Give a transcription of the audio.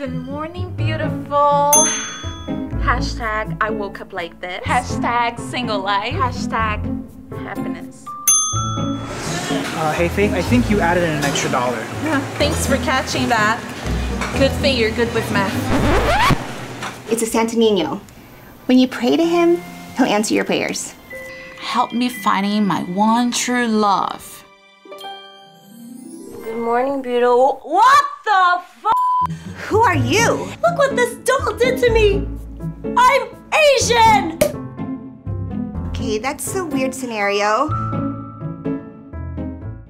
Good morning, beautiful. Hashtag I woke up like this. Hashtag single life. Hashtag happiness. Hey Faith, I think you added in an extra $1. Thanks for catching that. Good thing you're good with math. It's a Santo Niño. When you pray to him, he'll answer your prayers. Help me finding my one true love. Good morning, beautiful. What the f? Who are you? Look what this doll did to me. I'm Asian! Okay, that's a weird scenario.